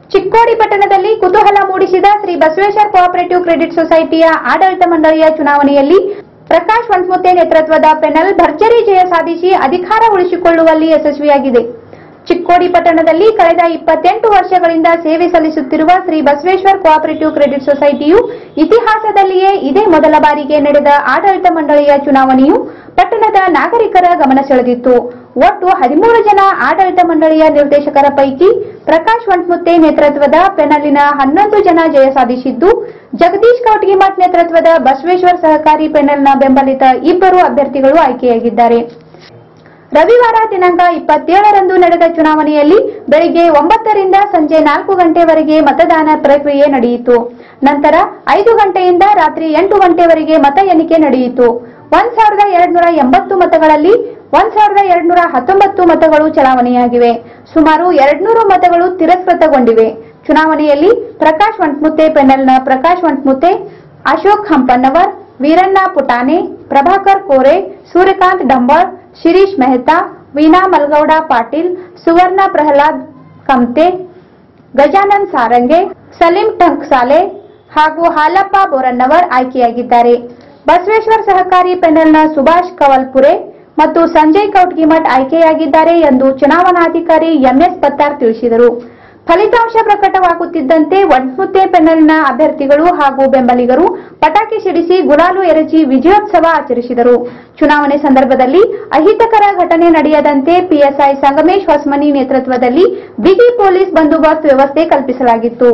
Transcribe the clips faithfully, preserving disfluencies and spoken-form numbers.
ಚಿಕ್ಕೋಡಿ ಪಟ್ಟಣದಲ್ಲಿ ಕುತೂಹಲ ಮೂಡಿಸಿದ ಶ್ರೀ ಬಸವೇಶ್ವರ ಕೋಆಪರೇಟಿವ್ ಕ್ರೆಡಿಟ್ ಸೊಸೈಟಿಯ ಆಡಳಿತ ಮಂಡಳಿಯ ಚುನಾವಣೆಯಲ್ಲಿ ಪ್ರಕಾಶ್ ವಂಟ್ಮುತ್ತೆ ನೇತೃತ್ವದ ಪೆನಲ್ ಭರ್ಜರಿ ಜಯ ಸಾಧಿಸಿ ಅಧಿಕಾರ ಉಳಿಸಿಕೊಳ್ಳುವಲ್ಲಿ ಯಶಸ್ವಿಯಾಗಿದೆ. ಚಿಕ್ಕೋಡಿ ಪಟ್ಟಣದಲ್ಲಿ ಕಳೆದ ಇಪ್ಪತ್ತೆಂಟು ವರ್ಷಗಳಿಂದ ಸೇವೆ ಸಲ್ಲಿಸುತ್ತಿರುವ ಶ್ರೀ ಬಸವೇಶ್ವರ ಕೋಆಪರೇಟಿವ್ ಕ್ರೆಡಿಟ್ ಸೊಸೈಟಿಯು ಇತಿಹಾಸದಲ್ಲಿಯೇ ಇದೇ ಮೊದಲ ಬಾರಿಗೆ ನಡೆದ ಆಡಳಿತ ಮಂಡಳಿಯ ಚುನಾವಣೆಯು ಪಟ್ಟಣದ ನಾಗರಿಕರ ಗಮನ ಸೆಳೆದಿತ್ತು. ಒಟ್ಟು ಹದಿಮೂರು ಜನ ಆಡಳಿತ ಮಂಡಳಿಯ ನಿರ್ದೇಶಕರ ಪೈಕಿ ಪ್ರಕಾಶ್ ವಂಟ್ಮುತ್ತೆ ನೇತೃತ್ವದ ಪೆನಲಿನ ಹನ್ನೊಂದು ಜನ ಜಯ ಸಾಧಿಸಿದ್ದು, ಜಗದೀಶ್ ಕೌಟಗಿಮಠ್ ನೇತೃತ್ವದ ಬಸವೇಶ್ವರ ಸಹಕಾರಿ ಪೆನಲ್ನ ಬೆಂಬಲಿತ ಇಬ್ಬರು ಅಭ್ಯರ್ಥಿಗಳು ಆಯ್ಕೆಯಾಗಿದ್ದಾರೆ. ರವಿವಾರ ದಿನಾಂಕ ಇಪ್ಪತ್ತೇಳರಂದು ನಡೆದ ಚುನಾವಣೆಯಲ್ಲಿ ಬೆಳಗ್ಗೆ ಒಂಬತ್ತರಿಂದ ಸಂಜೆ ನಾಲ್ಕು ಗಂಟೆವರೆಗೆ ಮತದಾನ ಪ್ರಕ್ರಿಯೆ ನಡೆಯಿತು. ನಂತರ ಐದು ಗಂಟೆಯಿಂದ ರಾತ್ರಿ ಎಂಟು ಗಂಟೆವರೆಗೆ ಮತ ಎಣಿಕೆ ನಡೆಯಿತು. ಒಂದ್ ಸಾವಿರದ ಎರಡ್ನೂರ ಎಂಬತ್ತು ಮತಗಳಲ್ಲಿ ಒಂದ್ ಸಾವಿರದ ಎರಡ್ನೂರ ಹತ್ತೊಂಬತ್ತು ಮತಗಳು ಚಲಾವಣೆಯಾಗಿವೆ. ಸುಮಾರು ಎರಡ್ನೂರು ಮತಗಳು ತಿರಸ್ಕೃತಗೊಂಡಿವೆ. ಚುನಾವಣೆಯಲ್ಲಿ ಪ್ರಕಾಶ್ ವಂಟ್ಮುತ್ತೆ ಪೆನಲ್ನ ಪ್ರಕಾಶ್ ವಂಟ್ಮುತ್ತೆ, ಅಶೋಕ್ ಹಂಪನ್ನವರ್, ವೀರಣ್ಣ ಪುಟಾನೆ, ಪ್ರಭಾಕರ್ ಕೋರೆ, ಸೂರ್ಯಕಾಂತ್ ಡಂಬರ್, ಶಿರೀಶ್ ಮೆಹ್ತಾ, ವೀಣಾ ಮಲ್ಗೌಡ ಪಾಟೀಲ್, ಸುವರ್ಣ ಪ್ರಹ್ಲಾದ್ ಕಮ್ತೆ, ಗಜಾನನ್ ಸಾರಂಗೆ, ಸಲೀಂ ಟಂಕ್ಸಾಲೆ ಹಾಗೂ ಹಾಲಪ್ಪ ಬೋರನ್ನವರ್ ಆಯ್ಕೆಯಾಗಿದ್ದಾರೆ. ಬಸವೇಶ್ವರ ಸಹಕಾರಿ ಪೆನಲ್ನ ಸುಭಾಷ್ ಕವಲ್ಪುರೆ ಮತ್ತು ಸಂಜಯ್ ಕೌಟಗಿಮಠ್ ಆಯ್ಕೆಯಾಗಿದ್ದಾರೆ ಎಂದು ಚುನಾವಣಾಧಿಕಾರಿ ಎಂಎಸ್ ಪತ್ತಾರ್ ತಿಳಿಸಿದರು. ಫಲಿತಾಂಶ ಪ್ರಕಟವಾಗುತ್ತಿದ್ದಂತೆ ವಂಟ್ಮುತ್ತೆ ಪೆನಲ್ನ ಅಭ್ಯರ್ಥಿಗಳು ಹಾಗೂ ಬೆಂಬಲಿಗರು ಪಟಾಕಿ ಸಿಡಿಸಿ ಗುಲಾಲು ಎರಚಿ ವಿಜಯೋತ್ಸವ ಆಚರಿಸಿದರು. ಚುನಾವಣೆ ಸಂದರ್ಭದಲ್ಲಿ ಅಹಿತಕರ ಘಟನೆ ನಡೆಯದಂತೆ ಪಿಎಸ್ಐ ಸಂಗಮೇಶ್ ಹೊಸಮನಿ ನೇತೃತ್ವದಲ್ಲಿ ಬಿಗಿ ಪೊಲೀಸ್ ಬಂದೋಬಸ್ತ್ ವ್ಯವಸ್ಥೆ ಕಲ್ಪಿಸಲಾಗಿತ್ತು.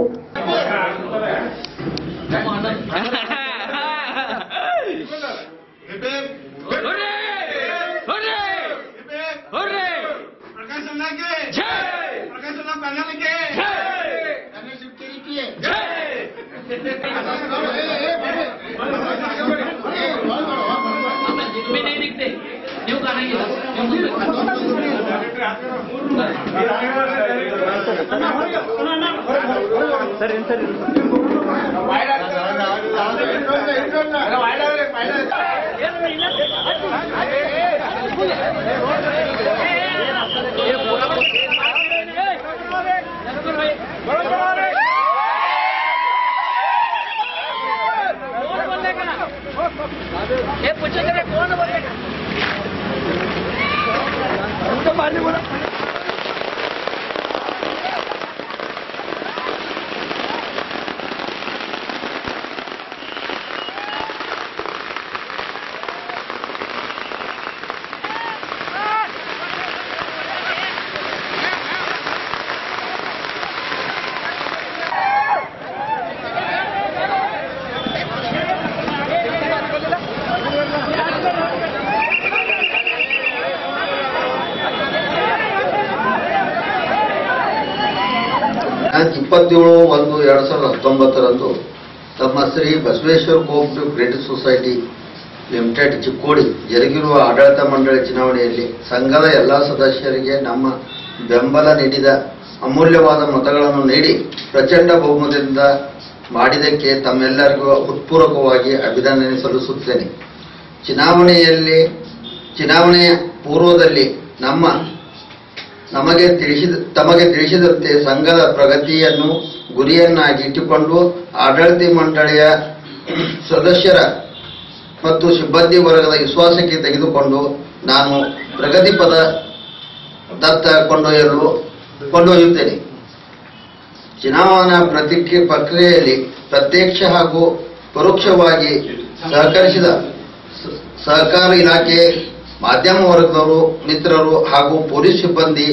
ಇಪ್ಪತ್ತೇಳು ಒಂದು ಎರಡ್ ಸಾವಿರದ ಹತ್ತೊಂಬತ್ತರಂದು ತಮ್ಮ Shri Basaveshwara cooperative credit society limited Chikkodi ಜರುಗಿರುವ ಆಡಳಿತ ಮಂಡಳಿ ಚುನಾವಣೆಯಲ್ಲಿ ಸಂಘದ ಎಲ್ಲಾ ಸದಸ್ಯರಿಗೆ ನಮ್ಮ ಬೆಂಬಲ ನೀಡಿದ ಅಮೂಲ್ಯವಾದ ಮತಗಳನ್ನು ನೀಡಿ ಪ್ರಚಂಡ ಬಹುಮತದಿಂದ ಮಾಡಿದ್ದಕ್ಕೆ ತಮ್ಮೆಲ್ಲರಿಗೂ ಹೃತ್ಪೂರ್ವಕವಾಗಿ ಅಭಿನಂದನೆ ಸಲ್ಲಿಸುತ್ತೇನೆ. ಚುನಾವಣೆಯಲ್ಲಿ ಚುನಾವಣೆಯ ಪೂರ್ವದಲ್ಲಿ ನಮ್ಮ ನಮಗೆ ತಿಳಿಸಿದ ತಮಗೆ ತಿಳಿಸಿದಂತೆ ಸಂಘದ ಪ್ರಗತಿಯನ್ನು ಗುರಿಯನ್ನಾಗಿ ಇಟ್ಟುಕೊಂಡು ಆಡಳಿತ ಮಂಡಳಿಯ ಸದಸ್ಯರ ಮತ್ತು ಸಿಬ್ಬಂದಿ ವರ್ಗದ ವಿಶ್ವಾಸಕ್ಕೆ ತೆಗೆದುಕೊಂಡು ನಾನು ಪ್ರಗತಿ ಪದ ದತ್ತ ಕೊಂಡೊಯ್ಯಲು ಕೊಂಡೊಯ್ಯುತ್ತೇನೆ. ಚುನಾವಣಾ ಪ್ರಕ್ರಿಯೆಯಲ್ಲಿ ಪ್ರತ್ಯಕ್ಷ ಹಾಗೂ ಪರೋಕ್ಷವಾಗಿ ಸಹಕರಿಸಿದ ಸಹಕಾರ ಇಲಾಖೆ, ಮಾಧ್ಯಮ ವರ್ಗದವರು, ಮಿತ್ರರು ಹಾಗೂ ಪೊಲೀಸ್ ಸಿಬ್ಬಂದಿ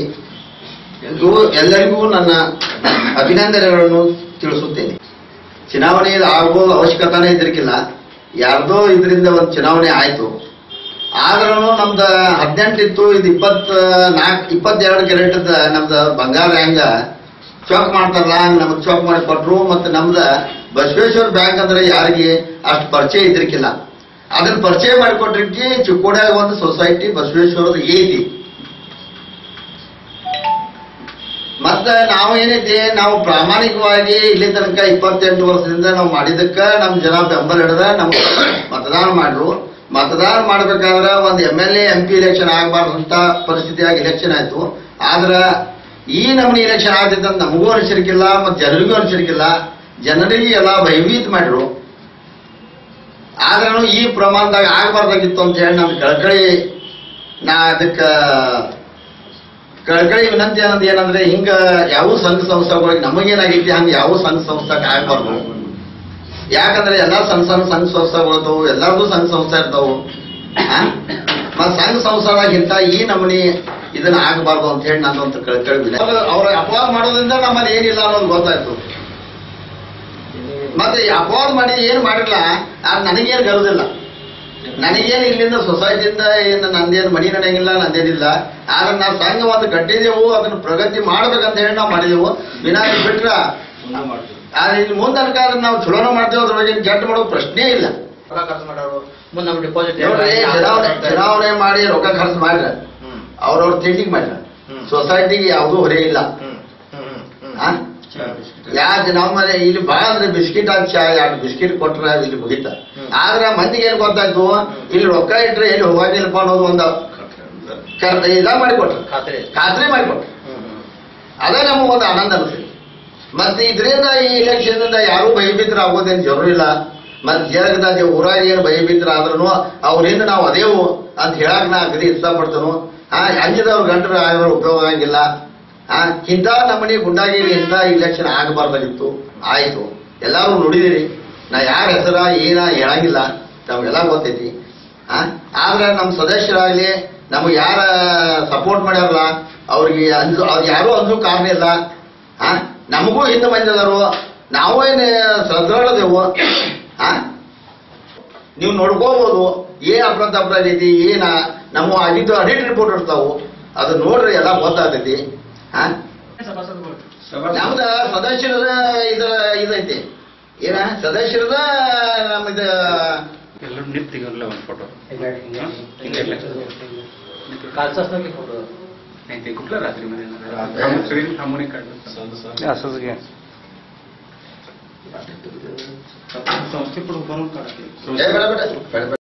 ಎಲ್ಲರಿಗೂ ನನ್ನ ಅಭಿನಂದನೆಗಳನ್ನು ತಿಳಿಸುತ್ತೇನೆ. ಚುನಾವಣೆಯಲ್ಲಿ ಆಗೋದು ಅವಶ್ಯಕತೆನೇ ಇದ್ರಿಕಿಲ್ಲ, ಯಾರ್ದೋ ಇದರಿಂದ ಒಂದು ಚುನಾವಣೆ ಆಯ್ತು. ಆದ್ರೂ ನಮ್ದು ಹದಿನೆಂಟಿತ್ತು, ಇದು ಇಪ್ಪತ್ ನಾಲ್ಕು ಇಪ್ಪತ್ತೆರಡು ಕ್ಯಾರೆಟ್ ನಮ್ದು ಬಂಗಾರ ಹೆಂಗ ಚೌಕ್ ಮಾಡ್ತಾರಲ್ಲ ಹಂಗ ನಮ್ಗೆ ಚೌಕ್ ಮಾಡಿ ಕೊಟ್ರು. ಮತ್ತೆ ನಮ್ದು ಬಸವೇಶ್ವರ ಬ್ಯಾಂಕ್ ಅಂದ್ರೆ ಯಾರಿಗೆ ಅಷ್ಟು ಪರಿಚಯ ಇದ್ರಿಕಿಲ್ಲ, ಅದನ್ನ ಪರಿಚಯ ಮಾಡಿಕೊಟ್ರಿಕ್ಕೆ ಚಿಕ್ಕೋಡಿಯಾಗ ಒಂದು ಸೊಸೈಟಿ ಬಸವೇಶ್ವರದ ಐತಿ. ಮತ್ತೆ ನಾವು ಏನೈತಿ, ನಾವು ಪ್ರಾಮಾಣಿಕವಾಗಿ ಇಲ್ಲಿ ತನಕ ಇಪ್ಪತ್ತೆಂಟು ವರ್ಷದಿಂದ ನಾವು ಮಾಡಿದಕ್ಕ ನಮ್ ಜನ ಬೆಂಬಲ ಹಿಡಿದ ನಮ್ ಮತದಾನ ಮಾಡ್ರು. ಮತದಾನ ಮಾಡ್ಬೇಕಾದ್ರೆ ಒಂದು M L A M P election ಆಗಬಾರ್ದಂತ ಪರಿಸ್ಥಿತಿಯಾಗಿ ಇಲೆಕ್ಷನ್ ಆಯ್ತು. ಆದ್ರ ಈ ನಮೂನಿ ಎಲೆಕ್ಷನ್ ಆಗ್ತಿದ್ದ ನಮಗೂ ಅನಿಸಿರ್ಕಿಲ್ಲ ಮತ್ತು ಜನರಿಗೂ ಅನಿಸಿರ್ಕಿಲ್ಲ. ಜನರಿಗೆ ಎಲ್ಲ ಭಯಭೀತ ಮಾಡಿರು. ಆದ್ರೂ ಈ ಪ್ರಮಾಣದಾಗ ಆಗಬಾರ್ದಾಗಿತ್ತು ಅಂತ ಹೇಳಿ ನನ್ನ ಕಳಕಳಿ ನಾ ಅದಕ್ಕೆ ಕಳಕಳಿ ವಿನಂತಿ ಅನ್ನೋದು ಏನಂದ್ರೆ, ಹಿಂಗ ಯಾವ ಸಂಘ ಸಂಸ್ಥೆಗಳಿಗೆ ನಮಗೇನಾಗೈತಿ ಹಂಗೆ ಯಾವ ಸಂಘ ಸಂಸ್ಥೆಗೆ ಆಗಬಾರ್ದು. ಯಾಕಂದ್ರೆ ಎಲ್ಲಾ ಸಣ್ಣ ಸಣ್ಣ ಸಂಘ ಸಂಸ್ಥೆಗಳು ಇರ್ತಾವು, ಎಲ್ಲಾರ್ದು ಸಂಘ ಸಂಸ್ಥೆ ಇರ್ತಾವು. ಮತ್ ಸಂಘ ಸಂಸ್ಥೆದಾಗಿಂತ ಈ ನಮೂನಿ ಇದನ್ನ ಆಗಬಾರ್ದು ಅಂತ ಹೇಳಿ ನಂದೊಂದು ಕಳಕಳಿ. ಅವ್ರ ಅಪವಾದ ಮಾಡೋದ್ರಿಂದ ನಮ್ಮಲ್ಲಿ ಏನಿಲ್ಲ ಅನ್ನೋದು ಗೊತ್ತಾಯ್ತು. ಮತ್ತೆ ಅಪವಾದ ಮಾಡಿ ಏನು ಮಾಡಿರಲ್ಲ, ಅದು ನನಗೇನು ಗರುದಿಲ್ಲ. ನನಗೇನು ಇಲ್ಲಿಂದ ಸೊಸೈಟಿಯಿಂದ ಏನು ನಂದೇನು ಮನಿ ನಡೆಯಂಗಿಲ್ಲ, ನಂದೇನಿಲ್ಲ. ಆದ್ರೆ ನಾವು ಸಂಘ ಒಂದು ಕಟ್ಟಿದೆವು, ಅದನ್ನ ಪ್ರಗತಿ ಮಾಡ್ಬೇಕಂತ ಹೇಳಿ ನಾವು ಮಾಡಿದೆವು. ವಿನಾಯಿ ಬಿಟ್ರ ಆದ್ರೆ ಇನ್ನು ಮುಂದನಕ ಅದನ್ನ ನಾವು ಚಲೋನ ಮಾಡ್ತೇವೆ, ಅದ್ರೊಳಗೆ ಕೆಟ್ಟ ಮಾಡೋ ಪ್ರಶ್ನೆ ಇಲ್ಲ. ಖರ್ಚು ಮಾಡೋರು ಮುಂದೆ ನಮ್ಮ ಡಿಪಾಸಿಟ್ ಚುನಾವಣೆ ಮಾಡಿ ರೊಕ್ಕ ಖರ್ಚು ಮಾಡ್ರ, ಅವ್ರವ್ರ ತಿಂಡಿಗೆ ಮಾಡ್ರ, ಸೊಸೈಟಿಗೆ ಯಾವುದೂ ಹೊರೆ ಇಲ್ಲ. ಯಾಕೆ ನಮ್ಮ ಇಲ್ಲಿ ಬಹಳ ಅಂದ್ರೆ ಬಿಸ್ಕಿಟ್ ಹಚ್ಚ ಎರಡು ಬಿಸ್ಕಿಟ್ ಕೊಟ್ರ ಇಲ್ಲಿ ಮುಗಿತ. ಆದ್ರೆ ಮಂದಿಗೆ ಏನ್ ಗೊತ್ತಾಯ್ತು, ಇಲ್ಲಿ ರೊಕ್ಕ ಇಟ್ರೆ ಎಲ್ಲಿ ಹೋಗಿಲ್ಲಪ್ಪ ಅನ್ನೋದು ಒಂದು ಇದ ಮಾಡಿಕೊಟ್ರ, ಖಾತ್ರಿ ಮಾಡಿಕೊಟ್ರ. ಅದೇ ನಮಗ್ ಒಂದು ಆನಂದ ಅನಿಸ್ತದೆ. ಮತ್ತೆ ಇದರಿಂದ ಈ ಇಲೆಕ್ಷನ್ ಇಂದ ಯಾರು ಭಯಭೀತರ ಆಗೋದೇನು ಜರೂರು ಇಲ್ಲ. ಮತ್ತೆ ಜಗದಾಗ ಊರಾಗ ಏನು ಭಯಭೀತರ ಆದ್ರೂ ಅವ್ರಿಂದ ನಾವು ಅದೇವು ಅಂತ ಹೇಳಕ್ ನಾ ಅಗದಿ ಇಷ್ಟಪಡ್ತನು. ಹಾ ಅಂಜಿದವ್ರ ಗಂಟರ ಆಗಿರೋ ಉಪಯೋಗ ಆಗಂಗಿಲ್ಲ. ಹಾ ಇಂಥ ನಮ್ಮನೆ ಗುಂಡಾಗಿರಿ ಇಂಥ ಇಲೆಕ್ಷನ್ ಆಗಬಾರ್ದಾಗಿತ್ತು, ಆಯ್ತು. ಎಲ್ಲಾರು ನೋಡಿದಿರಿ. ನಾ ಯಾರ ಹೆಸರ ಏನ ಹೇಳಂಗಿಲ್ಲ, ನಮ್ಗೆಲ್ಲ ಗೊತ್ತೈತಿ. ಹಾ ಆದ್ರೆ ನಮ್ಮ ಸದಸ್ಯರಾಗ್ಲಿ ನಮ್ಗೆ ಯಾರ ಸಪೋರ್ಟ್ ಮಾಡ್ಯಾರಲ್ಲ ಅವ್ರಿಗೆ ಅಂಜು ಅವ್ರು ಯಾರು ಅಂಜು ಕಾರಣ ಇಲ್ಲ. ಹಾ ನಮಗೂ ಹಿಂದೆ ಬಂದಿದಾರು, ನಾವು ಏನು ಸದೃಢದೆವು. ಹಾ ನೀವು ನೋಡ್ಕೋಬಹುದು ಏನ್ ಅಪರಾಧ ಅಪರಾಧ ಐತಿ, ಏನ ನಮ್ಮ ಆಗಿದ್ದು ಆಡಿಟ್ ರಿಪೋರ್ಟ್ ಇರ್ತಾವು, ಅದು ನೋಡ್ರಿ ಎಲ್ಲ ಗೊತ್ತಾಗ್ತೈತಿ. ಹಾ ನಮ್ದ ಸದಸ್ಯರದ ಇದ ಇದೈತಿ ಏನ ಸದಸ್ಯರದ ನಮ್ದ ಎಲ್ಲರೂ ನಿಂತಿಗಲ್ಲ ಒಂದು ಫೋಟೋ ಕುಟ್ಲ ರಾತ್ರಿ ಮನೆ ಸಾಮೂಹಿಕ ಸಂಸ್ಥೆ ಕೊಡು ಬರೋ